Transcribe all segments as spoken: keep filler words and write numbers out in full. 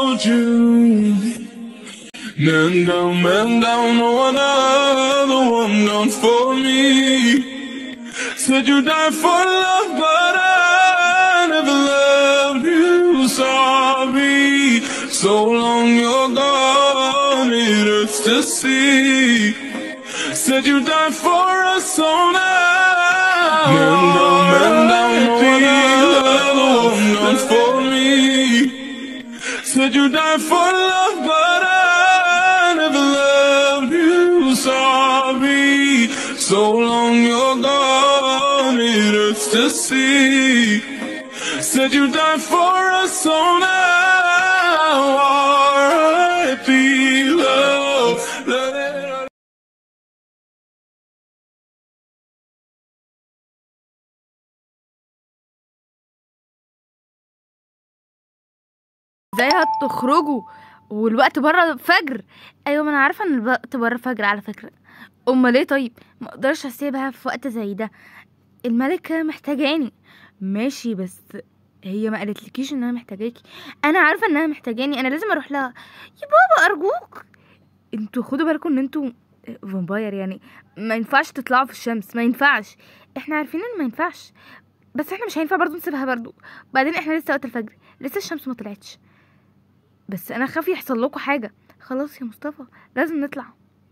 told you, man down, man down, no another one done for me. Said you died for love, but I never loved you. Sorry, so long you're gone, it hurts to see. Said you died for us, so now man down, man down, no another one done for me. Said you died for love, but I never loved you. Sorry, so long you're gone, it hurts to see. Said you died for us, so now R I P love. ازاي هتخرجوا والوقت بره فجر؟ ايوه ما انا عارفه ان الوقت بره فجر على فكره. امال ليه؟ طيب ما اقدرش اسيبها في وقت زي ده، الملكه محتاجاني. ماشي بس هي ما قالتلكيش انها محتاجاكي. انا عارفه انها محتاجاني، انا لازم اروح لها. يا بابا ارجوك انتوا خدوا بالكم ان انتوا فامباير، يعني ما ينفعش تطلعوا في الشمس، ما ينفعش. احنا عارفين ان ما ينفعش، بس احنا مش هينفع برضو نسيبها برضو. بعدين احنا لسه وقت الفجر، لسه الشمس ما طلعتش، بس انا خاف يحصل لكم حاجه. خلاص يا مصطفى لازم نطلع.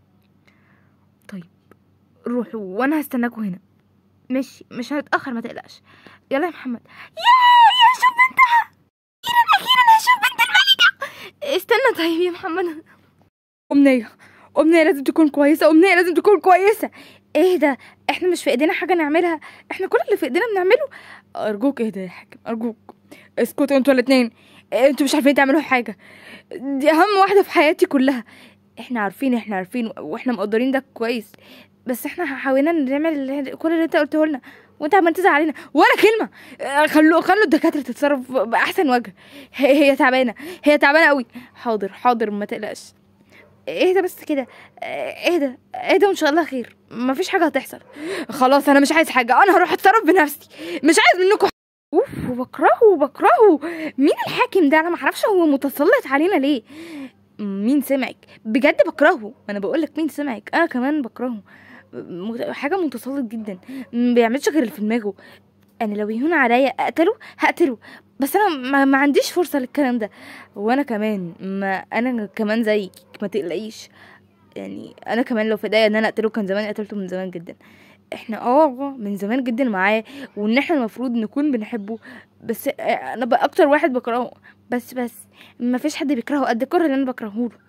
طيب روحوا وانا هستناكوا هنا. ماشي مش هنتاخر ما تقلقش. يلا يا محمد. يا يا شوف بنتها، اخيرا اخيرا هشوف بنت الملكه. استنى طيب يا محمد. امنيه امنيه لازم تكون كويسه، امنيه لازم تكون كويسه. ايه ده؟ احنا مش في ايدينا حاجه نعملها، احنا كل اللي في ايدينا بنعمله. ارجوك اهدى يا حاج، ارجوك اسكتوا انتوا الاتنين، انتوا مش عارفين تعملوا حاجه. دي اهم واحده في حياتي كلها. احنا عارفين احنا عارفين واحنا مقدرين ده كويس، بس احنا حاولنا نعمل كل اللي انت قلته لنا وانت عمال تزعل علينا ولا كلمه. خلوا خلوا الدكاتره تتصرف باحسن وجه. هي, هي تعبانه هي تعبانه قوي. حاضر حاضر ما تقلقش. اهدى بس كده، اهدى اهدى وان شاء الله خير، مفيش حاجه هتحصل. خلاص انا مش عايز حاجه، انا هروح اتصرف بنفسي، مش عايز منكم. اوف بكرهه بكرهه. مين الحاكم ده؟ انا معرفش هو متسلط علينا ليه. مين سمعك؟ بجد بكرهه، انا بقولك مين سمعك، انا كمان بكرهه. حاجه متسلط جدا، ما بيعملش غير اللي في دماغه. انا لو يهون عليا اقتله هقتله، بس انا ما, ما عنديش فرصه للكلام ده. وانا كمان ما انا كمان زيك ما تقلقيش، يعني انا كمان لو في ايديا ان انا اقتله كان زمان قتلته من زمان جدا. احنا اه من زمان جدا معاه، وان احنا المفروض نكون بنحبه، بس انا بقى اكتر واحد بكرهه. بس بس ما فيش حد بيكرهه قد الكره اللي انا بكرهه له.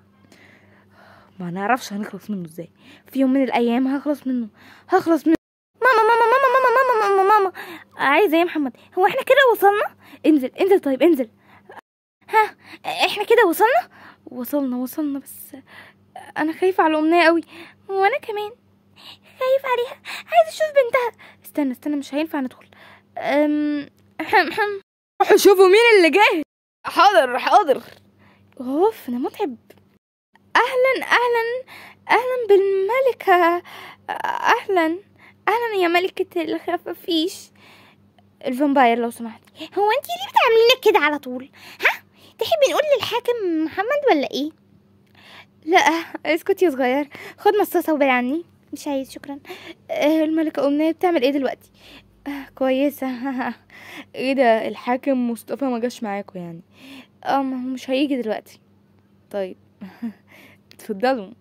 ما نعرفش هنخلص منه ازاي، في يوم من الايام هخلص منه هخلص منه. ماما ماما ماما ماما ماما ماما ماما عايزه ايه يا محمد؟ هو احنا كده وصلنا؟ انزل انزل طيب انزل. ها احنا كده وصلنا وصلنا وصلنا بس انا خايفه على امنيه قوي، وانا كمان خايف عليها، عايزه اشوف بنتها. استنى استنى مش هينفع ندخل. أم... روحوا شوفوا مين اللي جاي. حاضر حاضر. اوف انا متعب. اهلا اهلا اهلا بالملكه. اهلا اهلا يا ملكه الخفافيش الفامباير لو سمحتي. هو انتي ليه بتعملينا كده على طول؟ ها تحبي نقول للحاكم محمد ولا ايه؟ لا اسكت يا صغير، خد مصاصه وبعد عني. مش عايز شكرا. آه الملكه امنيه بتعمل ايه دلوقتي؟ آه كويسه. ايه ده الحاكم مصطفى ما جاش معاكم يعني؟ اه ما هو مش هيجي دلوقتي. طيب اتفضلوا.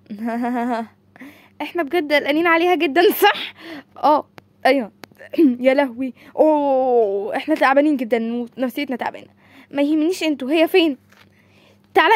احنا بجد قلقانين عليها جدا صح؟ اه ايوه. يا لهوي اوه احنا تعبانين جدا ونفسيتنا تعبانه. ما يهمنيش انتوا، هي فين؟ تعالى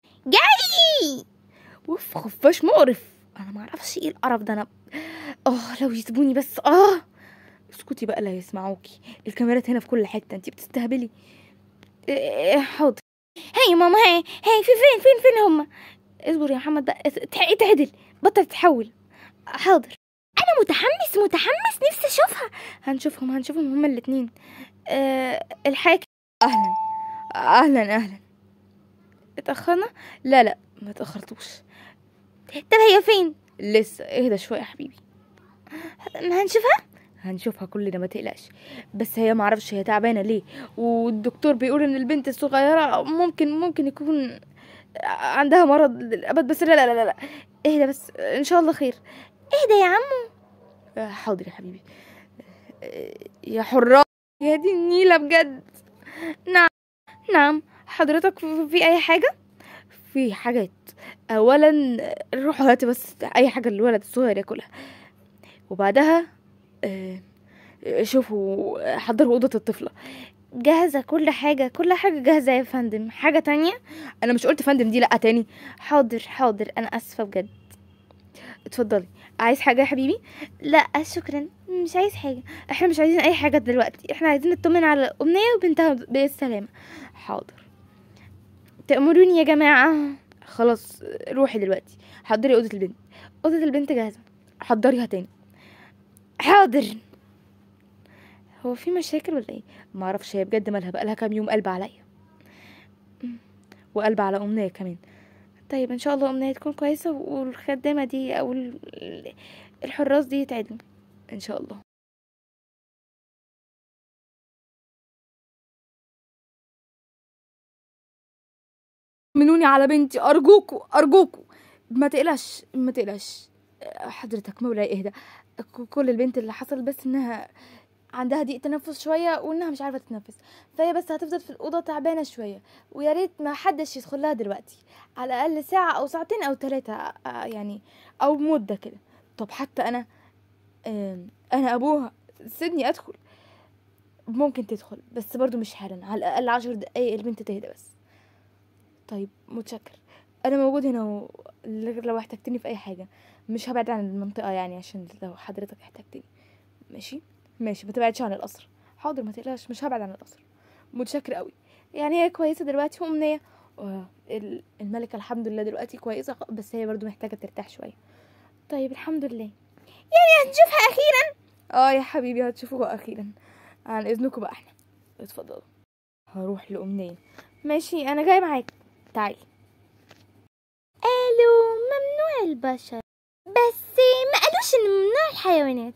جاي. اوف خفاش مقرف، انا ما اعرفش ايه القرف ده. انا اه لو يسيبوني بس. اه اسكتي بقى لا يسمعوكي، الكاميرات هنا في كل حته، انتي بتستهبلي. إيه حاضر. هاي ماما هاي هاي في فين فين فين هما؟ اصبر يا محمد بقى اتعدل بطل تتحول. حاضر انا متحمس متحمس نفسي اشوفها. هنشوفهم هنشوفهم هما الاتنين. أه الحاكم اهلا اهلا اهلا. اتأخرنا؟ لا لا ما اتأخرتوش. طب هي فين؟ لسه اهدى شوية يا حبيبي. ما هنشوفها؟ هنشوفها كلنا ما تقلقش. بس هي معرفش هي تعبانه ليه، والدكتور بيقول ان البنت الصغيره ممكن ممكن يكون عندها مرض للابد. بس لا لا لا لا اهدى بس، ان شاء الله خير. اهدى يا عمو. آه، حاضر يا حبيبي. آه، يا حراس يا دي النيلة بجد. نعم نعم حضرتك في في اي حاجة؟ في حاجات. اولا روحوا هاتي بس اي حاجة للولد الصغير ياكلها، وبعدها آه، شوفوا حضروا اوضة الطفلة. جاهزة كل حاجة، كل حاجة جاهزة يا فندم. حاجة تانية؟ انا مش قلت فندم دي لا تاني؟ حاضر حاضر، انا اسفة بجد. اتفضلي. عايز حاجة يا حبيبي؟ لا شكرا، مش عايز حاجة. احنا مش عايزين اي حاجة دلوقتي، احنا عايزين نطمن على امنية وبنتها بالسلامة. حاضر. تأمروني يا جماعة. خلاص روحي دلوقتي حضري اوضه البنت. اوضه البنت جاهزه، حضريها تاني. حاضر. هو في مشاكل ولا ايه؟ ما اعرفش، هي بجد مالها بقالها كام يوم قلب عليا وقلب على امنيه كمان. طيب ان شاء الله امنيه تكون كويسه، والخدامه دي او ال- الحراس دي يتعدلوا ان شاء الله. منوني على بنتي ارجوكوا ارجوكوا. ما تقلقش ما تقلقش حضرتك، مولاي اهدى. ك- كل البنت اللي حصل بس انها عندها ضيق تنفس شويه، وانها مش عارفه تتنفس، فهي بس هتفضل في الاوضه تعبانه شويه، ويا ريت ما حدش يدخل لها دلوقتي، على الاقل ساعه او ساعتين او ثلاثه يعني، او مده كده. طب حتى انا آم، انا ابوها سيبني ادخل. ممكن تدخل بس برضو مش حالا، على الاقل عشر دقايق البنت تهدى بس. طيب متشكر، انا موجود هنا و... لو احتجتني في اي حاجه مش هبعد عن المنطقه يعني، عشان لو حضرتك احتجتني. ماشي ماشي، ما تبعدش عن القصر. حاضر ما تقلقش، مش هبعد عن القصر. متشكر قوي. يعني هي كويسه دلوقتي وامنيه، ال- الملكه الحمد لله دلوقتي كويسه، بس هي برضو محتاجه ترتاح شويه. طيب الحمد لله. يعني هنشوفها اخيرا؟ اه يا حبيبي هتشوفوها اخيرا. عن اذنكم بقى احنا اتفضلوا. هروح لامنيه. ماشي انا جاي معاك، تعالي. قالوا ممنوع البشر، بس ما قالوش ان ممنوع الحيوانات.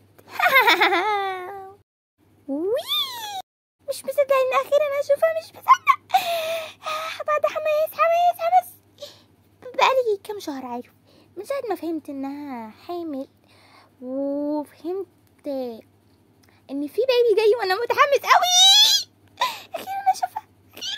وي مش مصدق ان اخيرا هشوفها، مش مصدق. بعد حماس حماس حماس بقالي كام شهر عارف، من ساعة ما فهمت انها حامل، وفهمت ان في بيبي جاي، وانا متحمس قوي. اخيرا اشوفها.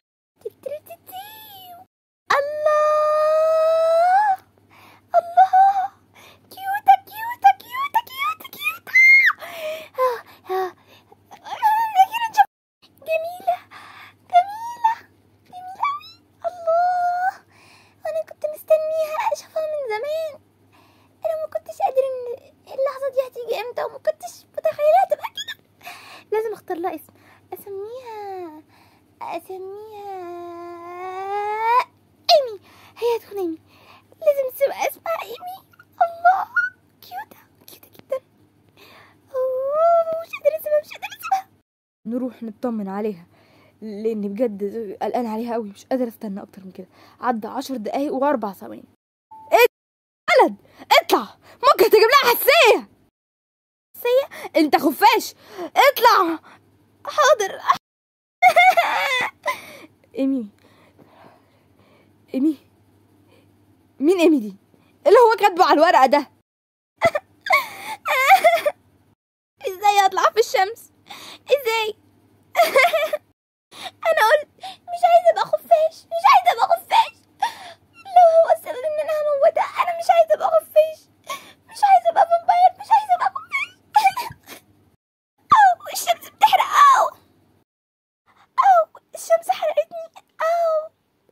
الله الله، كيوتة كيوتة كيوتة كيوتة كيوتة. آه آه أخيرا شوف. جميلة جميلة جميلة أوي. الله، أنا كنت مستنيها أشوفها من زمان. أنا ما كنتش قادرة إن اللحظة دي هتيجي إمتى، وما كنتش متخيلها تبقى كده. لازم أختار لها اسم. أسميها أسميها إيمي. هي هتكون إيمي، لازم تبقى اسمها إيمي. الله كيوتة كيوتة جدا. أوه مش قادرة أسيبها مش قادرة أسيبها. نروح نطمن عليها، لاني بجد قلقان عليها قوي، مش قادره استنى اكتر من كده. عدى عشر دقايق واربع ثواني. ايه ولد اطلع، ممكن تجيب لها حساسيه. حساسيه؟ انت خفاش، اطلع. حاضر. ايمي ايمي مين ايمي دي؟ إيه اللي هو كاتبه على الورقه ده؟ ازاي اطلع في الشمس؟ ازاي؟ انا قلت مش عايزه ابقى خفاش، مش عايزه ابقى خفاش. لو هو السبب ان انا هموتها، انا مش عايزه ابقى خفاش، مش عايزه ابقى فامباير، مش عايزه ابقى خفاش. او الشمس بتحرق، او او الشمس حرقتني، او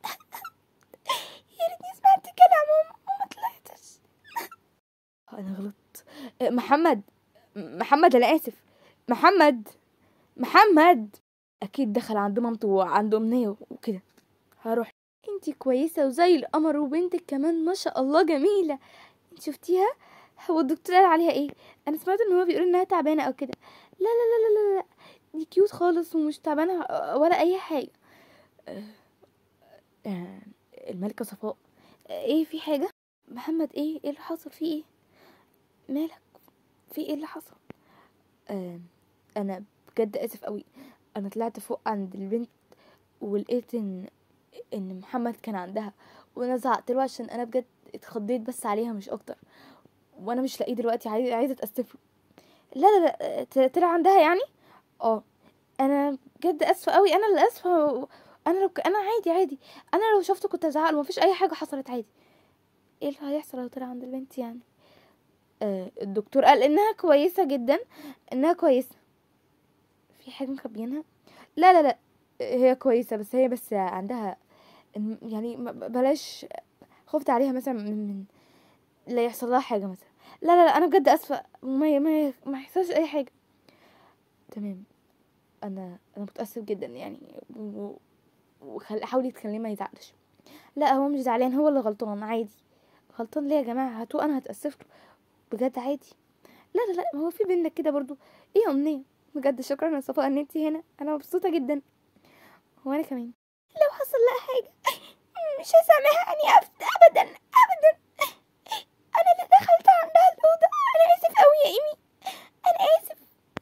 يا ريتني سمعت كلامهم وما طلعتش. انا غلطت. محمد محمد انا اسف. محمد محمد اكيد دخل عند مامته وعند امنيه وكده. هروح. انتي كويسه وزي القمر، وبنتك كمان ما شاء الله جميله. انت شفتيها؟ هو الدكتور قال عليها ايه؟ انا سمعت ان هو بيقول انها تعبانه او كده. لا لا لا لا لا لا، دي كيوت خالص ومش تعبانه ولا اي حاجه. آه، آه، الملكه صفاء. آه، ايه في حاجه؟ محمد ايه ايه اللي حصل؟ فيه ايه؟ مالك؟ في ايه اللي حصل؟ آه انا بجد اسف قوي. انا طلعت فوق عند البنت ولقيت ان ان محمد كان عندها، وانا زعقت له عشان انا بجد اتخضيت بس عليها مش اكتر، وانا مش لاقيه دلوقتي، عايزه عايزه اتاسف له. لا لا لا ت- طلع عندها يعني. اه انا بجد اسفه قوي، انا اللي اسفه. انا لو ك- انا عادي عادي، انا لو شفته كنت ازعق له، مفيش اي حاجه حصلت عادي. ايه اللي هيحصل لو طلع عند البنت يعني؟ آه الدكتور قال انها كويسه جدا، انها كويسه. في حاجه مخبيينها؟ لا لا لا هي كويسه، بس هي بس عندها يعني بلاش، خفت عليها مثلا من, من لا يحصل لها حاجه مثلا. لا لا لا انا بجد اسفه، ما ما ما يحصلش اي حاجه. تمام. انا انا متاسف جدا يعني، وحاولي تكلمي ما يزعلش. لا هو مش زعلان، هو اللي غلطان عادي. غلطان ليه يا جماعه؟ هاتوه انا هتاسف له بجد عادي. لا لا لا هو في بينا كده برضو. ايه يا امنيه؟ بجد شكرا يا صفاء ان انتي هنا، انا مبسوطه جدا. وانا كمان. لو حصل لها حاجة مش هسامحني ابدا ابدا. انا اللي دخلت عندها الاوضه، انا اسف قوي يا ايمي، انا اسف.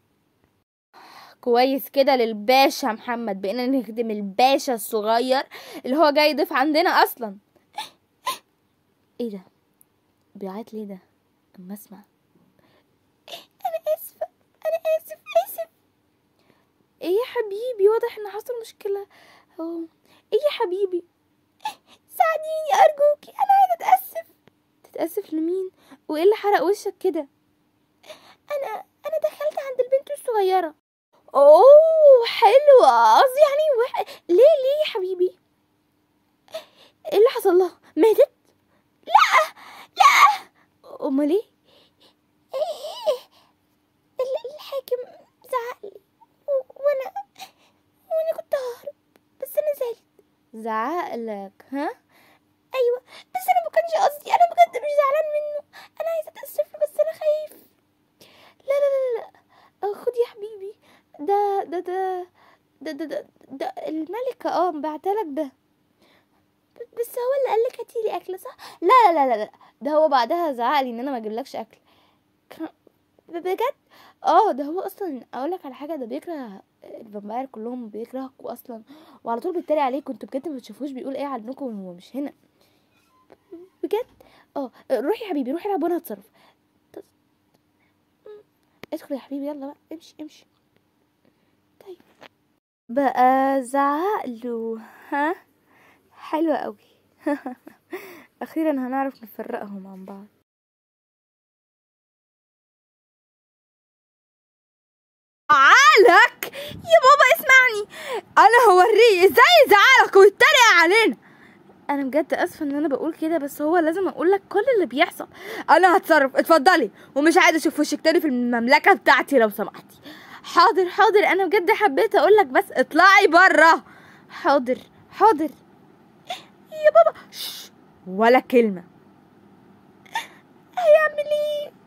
كويس كده للباشا محمد، بقينا نخدم الباشا الصغير اللي هو جاي يضيف عندنا اصلا. ايه ده بيعيط ليه ده؟ اما اسمع. انا اسفه، انا اسف اسف. ايه يا حبيبي؟ واضح ان حصل مشكله. هو ايه يا حبيبي؟ ساعديني ارجوكي، انا عايزه اتاسف. تتاسف لمين؟ وايه اللي حرق وشك كده؟ انا انا دخلت عند البنت الصغيره. اوه حلوه، قصدي يعني وح... ليه ليه يا حبيبي؟ ايه اللي حصل لها؟ ماتت؟ لا لا. امال ايه؟ ايه ال- الحاكم زعقلي وانا وانا كنت ههرب، بس انا زعلت. زعقلك ها؟ ايوه بس انا ما كانش قصدي، انا بجد مش زعلان منه، انا عايزه اتاسف له بس انا خايف. لا لا لا لا آه، خد يا حبيبي. ده ده ده ده ده ده, ده الملكة اه بعتلك ده. بس هو اللي قالك هاتيلي اكل صح؟ لا لا لا لا ده هو بعدها زعقلي ان انا ما اجيبلكش اكل. بجد؟ اه ده هو اصلا اقول لك على حاجه، ده بيكره الفامباير كلهم، بيكرهكوا اصلا وعلى طول بيتريق عليكم. انتوا بجد ما بتشوفوش بيقول ايه عنكم وهو مش هنا بجد. اه روحي يا حبيبي، روحي العب وانا هتصرف. ادخل يا حبيبي، يلا بقى امشي امشي. طيب بقى زعقله ها؟ حلوة قوي. اخيرا هنعرف نفرقهم عن بعض. زعلك يا بابا؟ اسمعني، انا هوريه ازاي يزعلك ويتريق علينا. انا بجد اسفه ان انا بقول كده، بس هو لازم اقول لك كل اللي بيحصل. انا هتصرف، اتفضلي، ومش عايزه اشوف وشك تاني في المملكه بتاعتي لو سمحتي. حاضر حاضر، انا بجد حبيت اقول لك بس اطلعي بره. حاضر حاضر يا بابا شش. ولا كلمه. هيعمل ايه؟